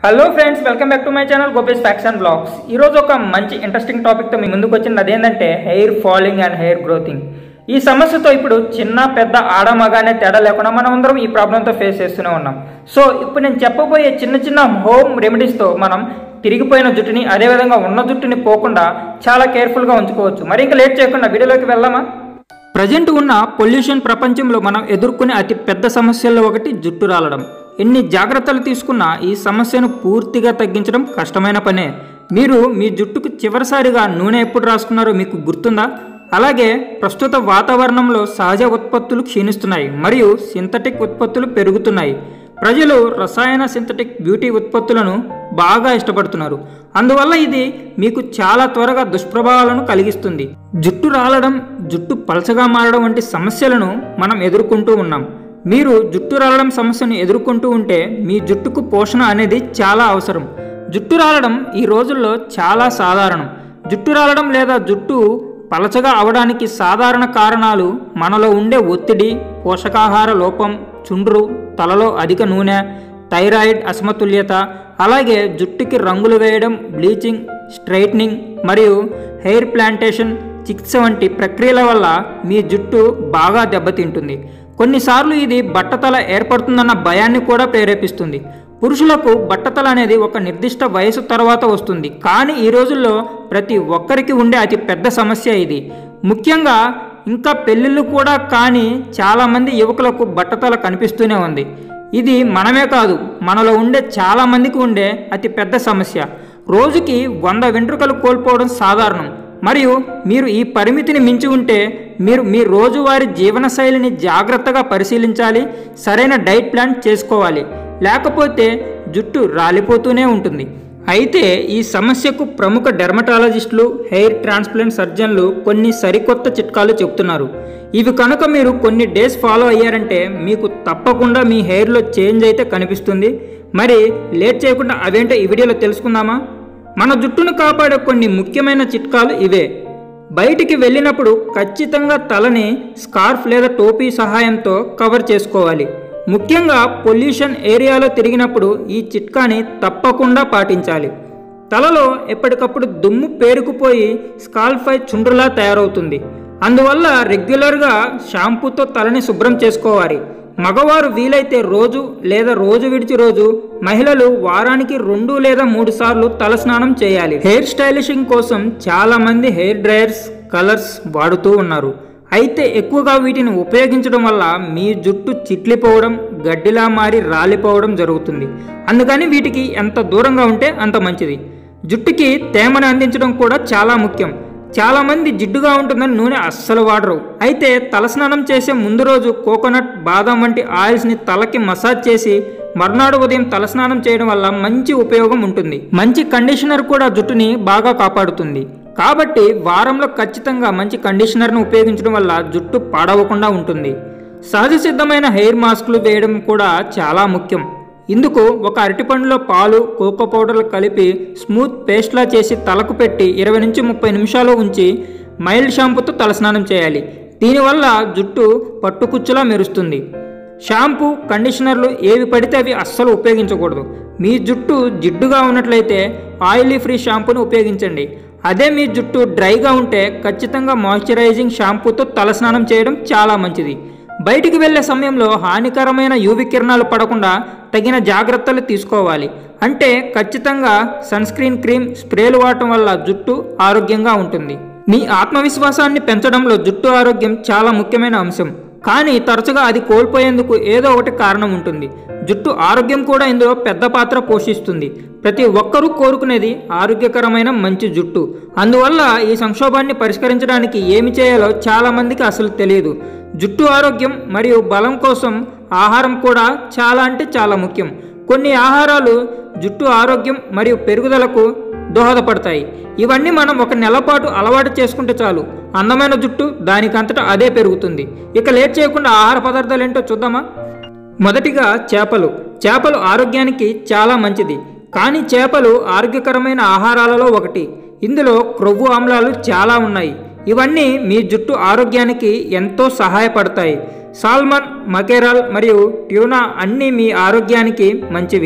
Hello friends, welcome back to my channel Gopesh facts and blogs. ఈరోజు ఒక మంచి interesting టాపిక్తో మీ ముందుకు వచ్చింది. అదేంటంటే హెయిర్ ఫాలింగ్ అండ్ హెయిర్ గ్రోతింగ్. ఈ సమస్యతో ఇప్పుడు చిన్న పెద్ద ఆడ మగానే తేడా లేకుండా మనం అందరం ఈ ప్రాబ్లంతో ఫేస్ చేస్తూనే ఉన్నాం. సో ఇప్పుడు నేను చెప్పబోయే చిన్న చిన్న హోమ్ రెమెడీస్తో మనం తిరిగిపోయిన జుట్టుని, అదేవిధంగా ఉన్న జుట్టుని పోకుండా చాలా కేర్ఫుల్గా ఉంచుకోవచ్చు. మరి ఇంకా లేట్ చేయకుండా వీడియోలోకి వెళ్దామా? ప్రజెంట్ ఉన్న పొల్యూషన్ ప్రపంచంలో మనం ఎదుర్కొనే అతి పెద్ద సమస్యల్లో ఒకటి జుట్టు రాలడం. ఎన్ని జాగ్రత్తలు తీసుకున్నా ఈ సమస్యను పూర్తిగా తగ్గించడం కష్టమైన పనే. మీరు మీ జుట్టుకు చివరిసారిగా నూనె ఎప్పుడు రాసుకున్నారో మీకు గుర్తుందా? అలాగే ప్రస్తుత వాతావరణంలో సహజ ఉత్పత్తులు క్షీణిస్తున్నాయి మరియు సింథటిక్ ఉత్పత్తులు పెరుగుతున్నాయి. ప్రజలు రసాయన సింథటిక్ బ్యూటీ ఉత్పత్తులను బాగా ఇష్టపడుతున్నారు. అందువల్ల ఇది మీకు చాలా త్వరగా దుష్ప్రభావాలను కలిగిస్తుంది. జుట్టు రాలడం, జుట్టు పలచగా మారడం వంటి సమస్యలను మనం ఎదుర్కొంటూ ఉన్నాం. మీరు జుట్టు రాలడం సమస్యను ఎదుర్కొంటూ ఉంటే మీ జుట్టుకు పోషణ అనేది చాలా అవసరం. జుట్టు రాలడం ఈ రోజుల్లో చాలా సాధారణం. జుట్టు రాలడం లేదా జుట్టు పలచగా అవడానికి సాధారణ కారణాలు మనలో ఉండే ఒత్తిడి, పోషకాహార లోపం, చుండ్రు, తలలో అధిక నూనె, థైరాయిడ్ అసమతుల్యత, అలాగే జుట్టుకి రంగులు వేయడం, బ్లీచింగ్, స్ట్రైట్నింగ్ మరియు హెయిర్ ప్లాంటేషన్, చికిత్స వంటి ప్రక్రియల వల్ల మీ జుట్టు బాగా దెబ్బతింటుంది. కొన్నిసార్లు ఇది బట్టతల ఏర్పడుతుందన్న భయాన్ని కూడా ప్రేరేపిస్తుంది. పురుషులకు బట్టతల అనేది ఒక నిర్దిష్ట వయసు తర్వాత వస్తుంది, కానీ ఈ రోజుల్లో ప్రతి ఒక్కరికి ఉండే అతి పెద్ద సమస్య ఇది. ముఖ్యంగా ఇంకా పెళ్ళిళ్ళు కూడా కానీ చాలామంది యువకులకు బట్టతల కనిపిస్తూనే ఉంది. ఇది మనమే కాదు, మనలో ఉండే చాలామందికి ఉండే అతి పెద్ద సమస్య. రోజుకి 100 వెంట్రుకలు కోల్పోవడం సాధారణం. మరియు మీరు ఈ పరిమితిని మించి ఉంటే మీరు మీ రోజువారీ జీవనశైలిని జాగ్రత్తగా పరిశీలించాలి, సరైన డైట్ ప్లాన్ చేసుకోవాలి, లేకపోతే జుట్టు రాలిపోతూనే ఉంటుంది. అయితే ఈ సమస్యకు ప్రముఖ డెర్మటాలజిస్టులు, హెయిర్ ట్రాన్స్ప్లాంట్ సర్జన్లు కొన్ని సరికొత్త చిట్కాలు చెబుతున్నారు. ఇవి కనుక మీరు కొన్ని డేస్ ఫాలో అయ్యారంటే మీకు తప్పకుండా మీ హెయిర్లో చేంజ్ అయితే కనిపిస్తుంది. మరి లేట్ చేయకుండా అవేంటో ఈ వీడియోలో తెలుసుకుందామా? మన జుట్టును కాపాడే కొన్ని ముఖ్యమైన చిట్కాలు ఇవే. బయటికి వెళ్ళినప్పుడు ఖచ్చితంగా తలని స్కార్ఫ్ లేదా టోపీ సహాయంతో కవర్ చేసుకోవాలి. ముఖ్యంగా పొల్యూషన్ ఏరియాలో తిరిగినప్పుడు ఈ చిట్కాని తప్పకుండా పాటించాలి. తలలో ఎప్పటికప్పుడు దుమ్ము పేరుకుపోయి స్కాల్పై చుండ్రులా తయారవుతుంది. అందువల్ల రెగ్యులర్గా షాంపూతో తలని శుభ్రం చేసుకోవాలి. మగవారు వీలైతే రోజు లేదా రోజు విడిచి రోజు, మహిళలు వారానికి 2 లేదా 3 సార్లు తలస్నానం చేయాలి. హెయిర్ స్టైలిషింగ్ కోసం చాలామంది హెయిర్ డ్రైయర్స్, కలర్స్ వాడుతూ ఉన్నారు. అయితే ఎక్కువగా వీటిని ఉపయోగించడం వల్ల మీ జుట్టు చిట్లిపోవడం, గడ్డిలా మారి రాలిపోవడం జరుగుతుంది. అందుకని వీటికి ఎంత దూరంగా ఉంటే అంత మంచిది. జుట్టుకి తేమను అందించడం కూడా చాలా ముఖ్యం. చాలామంది జిడ్డుగా ఉంటుందని నూనె అస్సలు వాడరు. అయితే తలస్నానం చేసే ముందు రోజు కోకోనట్, బాదం వంటి ఆయిల్స్ని తలకి మసాజ్ చేసి మర్నాడు ఉదయం తలస్నానం చేయడం వల్ల మంచి ఉపయోగం ఉంటుంది. మంచి కండిషనర్ కూడా జుట్టుని బాగా కాపాడుతుంది. కాబట్టి వారంలో ఖచ్చితంగా మంచి కండిషనర్ను ఉపయోగించడం వల్ల జుట్టు పాడవకుండా ఉంటుంది. సహజ సిద్ధమైన హెయిర్ మాస్కులు వేయడం కూడా చాలా ముఖ్యం. ఇందుకు ఒక అరటిపండులో పాలు, కోకో పౌడర్లు కలిపి స్మూత్ పేస్ట్లా చేసి తలకు పెట్టి 20 నుంచి 30 నిమిషాలు ఉంచి మైల్డ్ షాంపూతో తలస్నానం చేయాలి. దీనివల్ల జుట్టు పట్టుకుచ్చులా మెరుస్తుంది. షాంపూ, కండిషనర్లు ఏవి పడితే అవి అస్సలు ఉపయోగించకూడదు. మీ జుట్టు జిడ్డుగా ఉన్నట్లయితే ఆయిలీ ఫ్రీ షాంపూని ఉపయోగించండి. అదే మీ జుట్టు డ్రైగా ఉంటే ఖచ్చితంగా మాయిశ్చరైజింగ్ షాంపూతో తలస్నానం చేయడం చాలా మంచిది. బయటికి వెళ్లే సమయంలో హానికరమైన యూవి కిరణాలు పడకుండా తగిన జాగ్రత్తలు తీసుకోవాలి. అంటే ఖచ్చితంగా సన్ స్క్రీన్ క్రీమ్, స్ప్రేలు వాడటం వల్ల జుట్టు ఆరోగ్యంగా ఉంటుంది. మీ ఆత్మవిశ్వాసాన్ని పెంచడంలో జుట్టు ఆరోగ్యం చాలా ముఖ్యమైన అంశం. కానీ తరచుగా అది కోల్పోయేందుకు ఏదో ఒకటి కారణం ఉంటుంది. జుట్టు ఆరోగ్యం కూడా ఇందులో పెద్ద పాత్ర పోషిస్తుంది. ప్రతి ఒక్కరూ కోరుకునేది ఆరోగ్యకరమైన మంచి జుట్టు. అందువల్ల ఈ సంక్షోభాన్ని పరిష్కరించడానికి ఏమి చేయాలో చాలామందికి అసలు తెలియదు. జుట్టు ఆరోగ్యం మరియు బలం కోసం ఆహారం కూడా చాలా అంటే చాలా ముఖ్యం. కొన్ని ఆహారాలు జుట్టు ఆరోగ్యం మరియు పెరుగుదలకు దోహదపడతాయి. ఇవన్నీ మనం 1 నెల పాటు అలవాటు చేసుకుంటే చాలు, అందమైన జుట్టు దానికంతటా అదే పెరుగుతుంది. ఇక లేట్ చేయకుండా ఆహార పదార్థాలు ఏంటో చూద్దామా? మొదటిగా చేపలు. చేపలు ఆరోగ్యానికి చాలా మంచిది. కానీ చేపలు ఆరోగ్యకరమైన ఆహారాలలో ఒకటి. ఇందులో క్రొవ్వు ఆమ్లాలు చాలా ఉన్నాయి. ఇవన్నీ మీ జుట్టు ఆరోగ్యానికి ఎంతో సహాయపడతాయి. సాల్మన్, మకేరాల్ మరియు ట్యూనా అన్నీ మీ ఆరోగ్యానికి మంచివి.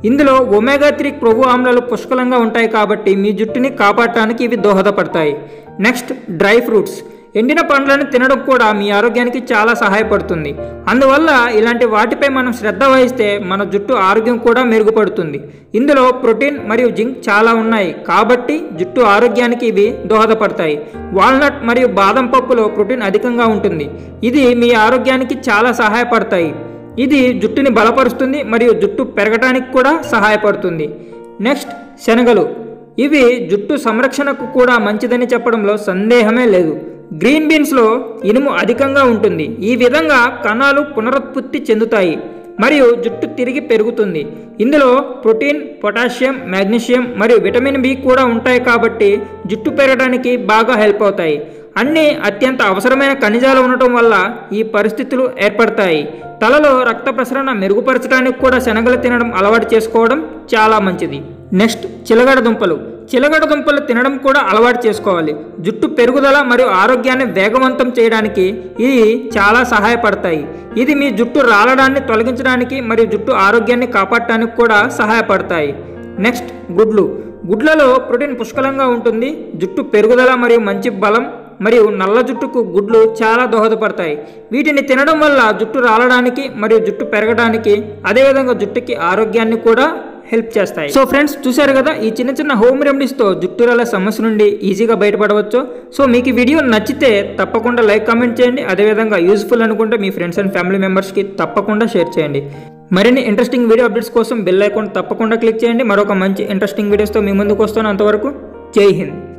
ఇందులో ఒమేగా 3 కొవ్వు ఆమ్లాలు పుష్కలంగా ఉంటాయి కాబట్టి మీ జుట్టుని కాపాడటానికి ఇవి దోహదపడతాయి. Next dry fruits. ఎండిన పండ్లను తినడం కూడా మీ ఆరోగ్యానికి చాలా సహాయపడుతుంది. అందువల్ల ఇలాంటి వాటిపై మనం శ్రద్ధ వహిస్తే మన జుట్టు ఆరోగ్యం కూడా మెరుగుపడుతుంది. ఇందులో ప్రోటీన్ మరియు జింక్ చాలా ఉన్నాయి కాబట్టి జుట్టు ఆరోగ్యానికి ఇవి దోహదపడతాయి. వాల్నట్ మరియు బాదం పప్పులో ప్రోటీన్ అధికంగా ఉంటుంది. ఇది మీ ఆరోగ్యానికి చాలా సహాయపడతాయి. ఇది జుట్టుని బలపరుస్తుంది మరియు జుట్టు పెరగడానికి కూడా సహాయపడుతుంది. నెక్స్ట్ శనగలు. ఇవి జుట్టు సంరక్షణకు కూడా మంచిదని చెప్పడంలో సందేహమే లేదు. గ్రీన్ బీన్స్లో ఇనుము అధికంగా ఉంటుంది. ఈ విధంగా కణాలు పునరుత్పత్తి చెందుతాయి మరియు జుట్టు తిరిగి పెరుగుతుంది. ఇందులో ప్రోటీన్, పొటాషియం, మాగ్నీషియం మరియు విటమిన్ బి కూడా ఉంటాయి కాబట్టి జుట్టు పెరగడానికి బాగా హెల్ప్ అవుతాయి. అన్నీ అత్యంత అవసరమైన ఖనిజాలు ఉండటం వల్ల ఈ పరిస్థితులు ఏర్పడతాయి. తలలో రక్త ప్రసరణ మెరుగుపరచడానికి కూడా శనగలు తినడం అలవాటు చేసుకోవడం చాలా మంచిది. నెక్స్ట్ చిలగడ దుంపలు. చిలగడ దుంపలు తినడం కూడా అలవాటు చేసుకోవాలి. జుట్టు పెరుగుదల మరియు ఆరోగ్యాన్ని వేగవంతం చేయడానికి ఇవి చాలా సహాయపడతాయి. ఇది మీ జుట్టు రాలడాన్ని తొలగించడానికి మరియు జుట్టు ఆరోగ్యాన్ని కాపాడటానికి కూడా సహాయపడతాయి. నెక్స్ట్ గుడ్లు. గుడ్లలో ప్రోటీన్ పుష్కలంగా ఉంటుంది. జుట్టు పెరుగుదల మరియు మంచి బలం మరియు నల్ల జుట్టుకు గుడ్లు చాలా దోహదపడతాయి. వీటిని తినడం వల్ల జుట్టు రాలడానికి మరియు జుట్టు పెరగడానికి అదేవిధంగా జుట్టుకి ఆరోగ్యాన్ని కూడా హెల్ప్ చేస్తాయి. సో ఫ్రెండ్స్, చూశారు కదా ఈ చిన్న చిన్న హోమ్ రెమెడీస్తో జుట్టు రాలే సమస్య నుండి ఈజీగా బయటపడవచ్చు. సో మీకు ఈ వీడియో నచ్చితే తప్పకుండా లైక్, కామెంట్ చేయండి. అదేవిధంగా యూస్ఫుల్ అనుకుంటే మీ ఫ్రెండ్స్ అండ్ ఫ్యామిలీ మెంబర్స్కి తప్పకుండా షేర్ చేయండి. మరిన్ని ఇంట్రెస్టింగ్ వీడియో అప్డేట్స్ కోసం బెల్ ఐకాన్ తప్పకుండా క్లిక్ చేయండి. మరొక మంచి ఇంట్రెస్టింగ్ వీడియోస్తో మీ ముందుకు వస్తాను. అంతవరకు జై హింద్.